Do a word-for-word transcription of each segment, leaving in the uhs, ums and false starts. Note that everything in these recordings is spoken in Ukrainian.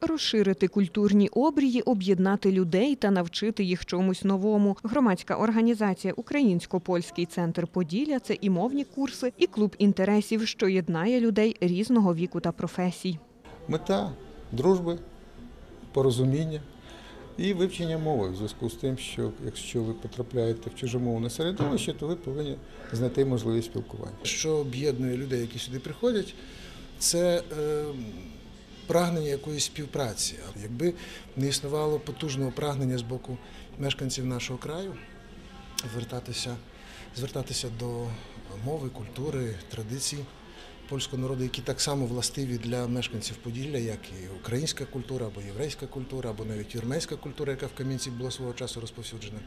розширити культурні обрії, об'єднати людей та навчити їх чомусь новому. Громадська організація «Українсько-польський центр Поділля» – це і мовні курси, і клуб інтересів, що єднає людей різного віку та професій. Мета – дружби, порозуміння і вивчення мови в зв'язку з тим, що якщо ви потрапляєте в чужомовне середовище, то ви повинні знайти можливість спілкування. Що об'єднує людей, які сюди приходять, це е, прагнення якоїсь співпраці. Якби не існувало потужного прагнення з боку мешканців нашого краю звертатися, звертатися до мови, культури, традицій польського народу, які так само властиві для мешканців Поділля, як і українська культура, або єврейська культура, або навіть вірменська культура, яка в Кам'янці була свого часу розповсюджена,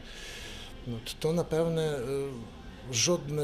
то, напевне, жодна,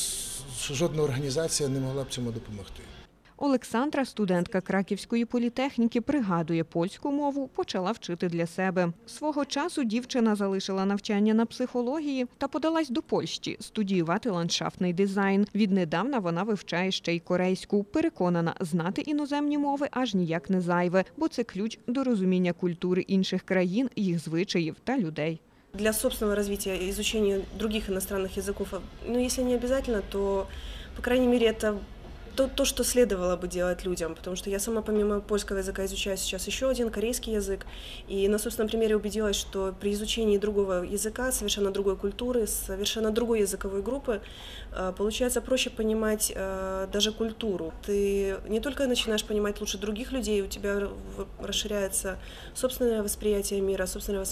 жодна організація не могла б цьому допомогти. Олександра, студентка Краківської політехніки, пригадує, польську мову почала вчити для себе. Свого часу дівчина залишила навчання на психології та подалась до Польщі студіювати ландшафтний дизайн. Віднедавна вона вивчає ще й корейську. Переконана, знати іноземні мови аж ніяк не зайве, бо це ключ до розуміння культури інших країн, їх звичаїв та людей. Для собственного развития и изучения других иностранных языков, ну, если не обязательно, то, по крайней мере, это То, то, что следовало бы делать людям, потому что я сама помимо польского языка изучаю сейчас еще один корейский язык, и на собственном примере убедилась, что при изучении другого языка, совершенно другой культуры, совершенно другой языковой группы, получается проще понимать даже культуру. Ты не только начинаешь понимать лучше других людей, у тебя расширяется собственное восприятие мира, собственное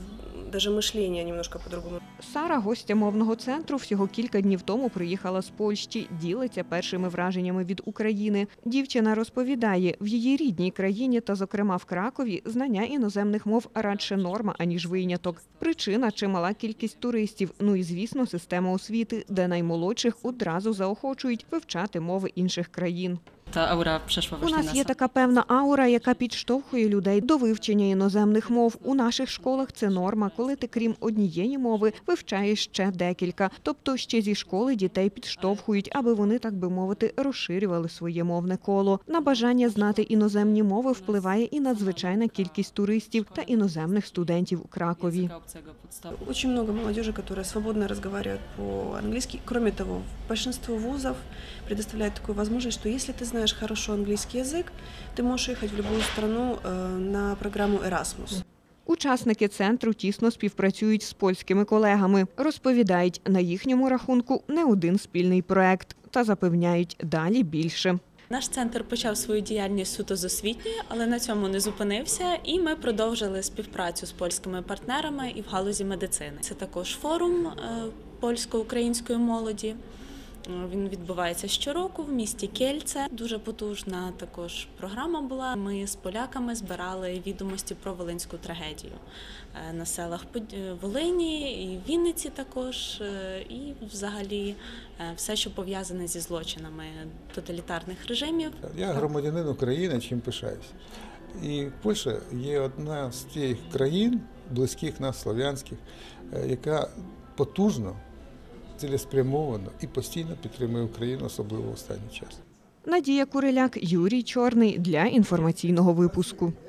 даже мишлення немножко по-другому. Сара, гостя мовного центру, всього кілька днів тому приїхала з Польщі, ділиться першими враженнями від України. Дівчина розповідає, в її рідній країні та, зокрема, в Кракові, знання іноземних мов радше норма, аніж виняток. Причина – чимала кількість туристів, ну і, звісно, система освіти, де наймолодших одразу заохочують вивчати мови інших країн. Та аура przeszła У właśnie нас nas. є така певна аура, яка підштовхує людей до вивчення іноземних мов. У наших школах це норма, коли ти, крім однієї мови, вивчаєш ще декілька. Тобто ще зі школи дітей підштовхують, аби вони, так би мовити, розширювали своє мовне коло. На бажання знати іноземні мови впливає і надзвичайна кількість туристів та іноземних студентів у Кракові. Очень много молодежи, которая свободно разговаривает по-английски. Кроме того, большинство вузов предоставляет такую возможность, что если ты знаешь хорошо английский язык, ты можешь ехать в любую страну на программу Erasmus. Учасники центру тісно співпрацюють з польськими колегами. Розповідають, на їхньому рахунку не один спільний проект. Та запевняють, далі більше. Наш центр почав свою діяльність суто з освітньої, але на цьому не зупинився, і ми продовжили співпрацю з польськими партнерами і в галузі медицини. Це також форум польсько-української молоді. Він відбувається щороку в місті Кельце. Дуже потужна також програма була. Ми з поляками збирали відомості про волинську трагедію на селах Волині, і в Вінниці також, і взагалі все, що пов'язане зі злочинами тоталітарних режимів. Я громадянин України, чим пишаюся. І Польща є одна з тих країн, близьких нас, слов'янських, яка потужно, цілеспрямовано і постійно підтримує Україну, особливо в останній час. Надія Куриляк, Юрій Чорний для інформаційного випуску.